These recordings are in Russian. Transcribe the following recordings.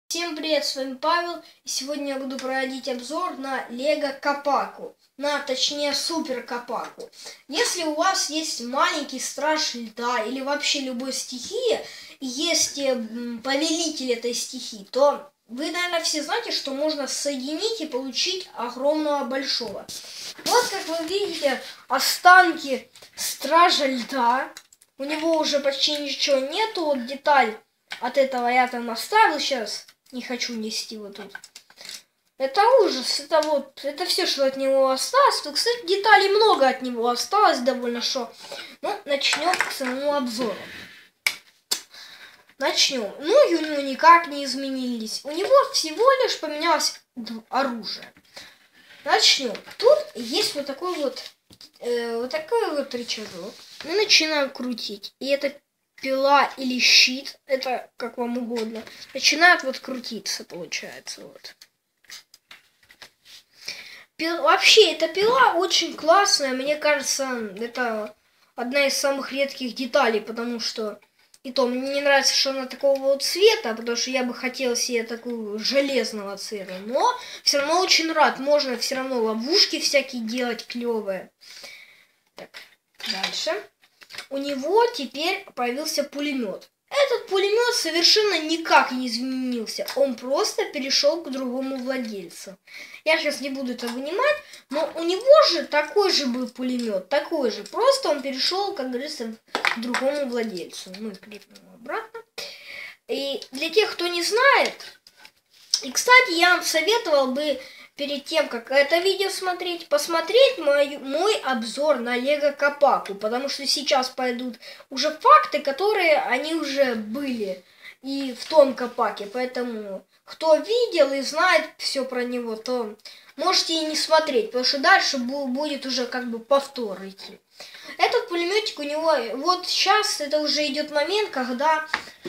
Всем привет, с вами Павел, и сегодня я буду проводить обзор на Лего Копаку, точнее Супер Копаку. Если у вас есть маленький Страж Льда или вообще любой стихии, и есть повелитель этой стихии, то вы, наверное, все знаете, что можно соединить и получить огромного большого. Вот, как вы видите, останки Стража Льда, у него уже почти ничего нету, вот деталь от этого я там оставил сейчас. Не хочу нести вот тут. Это ужас. Это все, что от него осталось. Тут, кстати, деталей много от него осталось, довольно что. Ну, начнем к самому обзору. Начнем. Ноги у него никак не изменились. У него всего лишь поменялось оружие. Начнем. Тут есть вот такой вот рычажок. Мы начинаем крутить. И это пила или щит, это как вам угодно, начинает вот крутиться, получается, вот. Вообще, эта пила очень классная, мне кажется, это одна из самых редких деталей, потому что, и то, мне не нравится, что она такого вот цвета, потому что я бы хотела себе такую железного цвета, но все равно очень рад, можно все равно ловушки всякие делать клевые. Так, дальше. У него теперь появился пулемет. Этот пулемет совершенно никак не изменился. Он просто перешел к другому владельцу. Я сейчас не буду это вынимать, но у него же такой же был пулемет. Такой же. Просто он перешел, как говорится, к другому владельцу. Мы крепим его обратно. И для тех, кто не знает, и, кстати, я вам советовал бы перед тем, как это видео смотреть, посмотреть мой обзор на Лего Копаку, потому что сейчас пойдут уже факты, которые они уже были и в том Копаке, поэтому кто видел и знает все про него, то можете и не смотреть, потому что дальше будет уже как бы повтор идти. Этот пулеметик у него, вот сейчас это уже идет момент, когда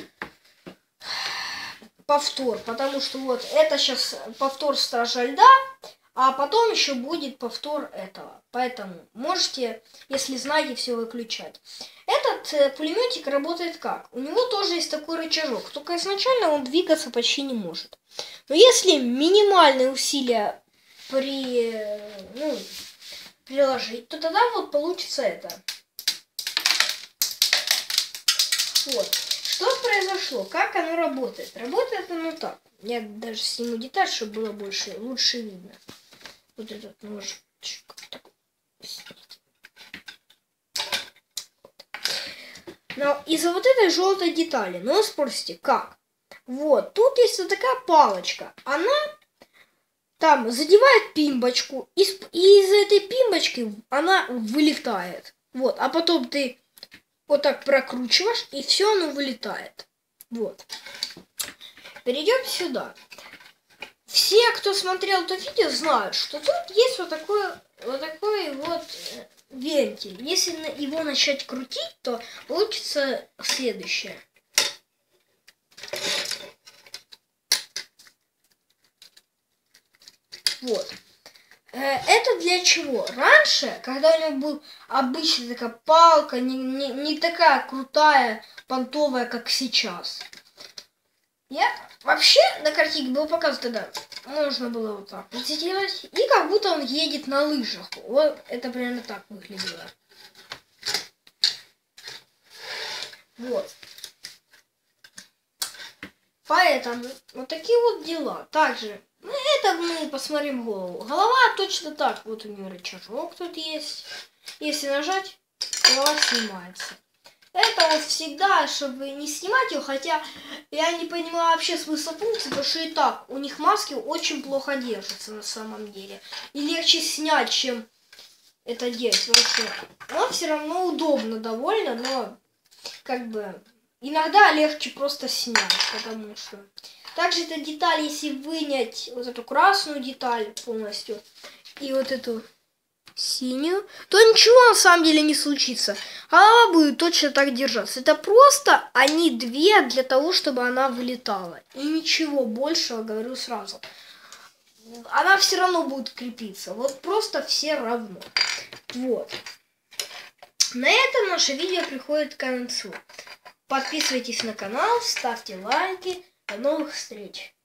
повтор, потому что вот это сейчас повтор Стража Льда, а потом еще будет повтор этого. Поэтому можете, если знаете, все выключать. Этот пулеметик работает как? У него тоже есть такой рычажок, только изначально он двигаться почти не может. Но если минимальные усилия приложить, то тогда вот получится это. Вот. Что произошло? Как оно работает? Работает оно так. Я даже сниму деталь, чтобы было лучше видно. Вот этот ножичек. Но из-за вот этой желтой детали. Но вы спросите, как? Вот, тут есть вот такая палочка. Она там задевает пимбочку. И из-за этой пимбочки она вылетает. Вот, а потом ты вот так прокручиваешь, и все оно вылетает. Вот. Перейдем сюда. Все, кто смотрел это видео, знают, что тут есть вот такой вентиль. Если его начать крутить, то получится следующее. Вот. Это для чего? Раньше, когда у него был обычная такая палка, не такая крутая, понтовая, как сейчас. Я вообще на картинке было показано тогда, можно было вот так вот сделать, и как будто он едет на лыжах. Вот это примерно так выглядело. Вот. Поэтому вот такие вот дела. Также это мы посмотрим голову. Голова точно так. Вот у нее рычажок тут есть. Если нажать, голова снимается. Это вот всегда, чтобы не снимать ее, хотя я не понимаю вообще смысл функции, потому что и так у них маски очень плохо держатся на самом деле. И легче снять, чем это делать вообще. Но все равно удобно довольно, но как бы иногда легче просто снять, потому что... Также эта деталь, если вынять вот эту красную деталь полностью и вот эту синюю, то ничего на самом деле не случится. Голова будет точно так держаться. Это просто они две для того, чтобы она вылетала. И ничего большего, говорю сразу. Она все равно будет крепиться. Вот просто все равно. Вот. На этом наше видео приходит к концу. Подписывайтесь на канал, ставьте лайки. До новых встреч!